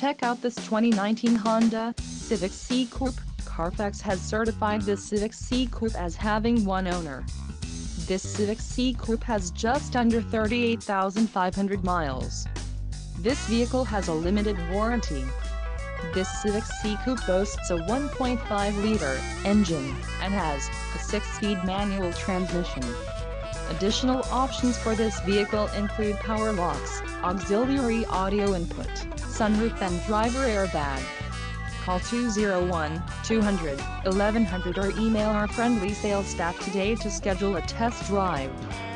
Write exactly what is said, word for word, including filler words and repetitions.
Check out this twenty nineteen Honda Civic C Coupe. Carfax has certified this Civic C Coupe as having one owner. This Civic C Coupe has just under thirty-eight thousand five hundred miles. This vehicle has a limited warranty. This Civic C Coupe boasts a one point five liter engine and has a six-speed manual transmission. Additional options for this vehicle include power locks, auxiliary audio input, sunroof and driver airbag. Call two oh one, two hundred, eleven hundred or email our friendly sales staff today to schedule a test drive.